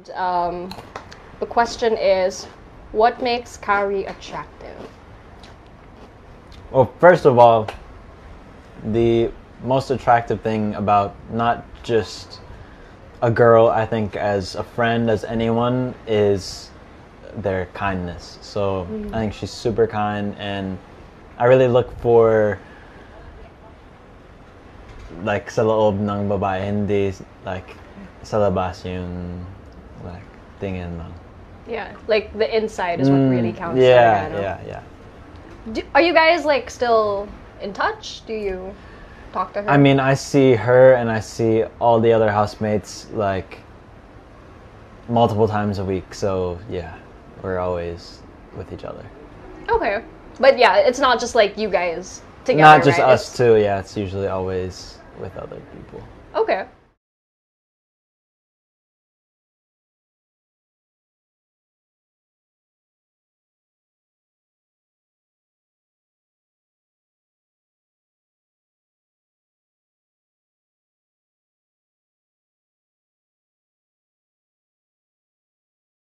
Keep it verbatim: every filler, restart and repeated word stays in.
And um, the question is, what makes Kari attractive? Well, first of all, the most attractive thing about not just a girl, I think, as a friend, as anyone, is their kindness. So mm. I think she's super kind, and I really look for like sa loob ng babae, hindi like sa labas yung like tingin lang. Yeah, like the inside is what mm, really counts. Yeah, there, yeah, yeah. Do, are you guys like still in touch? Do you talk to her? I mean, I see her and I see all the other housemates like multiple times a week. So yeah, we're always with each other. Okay, but yeah, it's not just like you guys together. Not just right? us it's... too. Yeah, it's usually always with other people. Okay.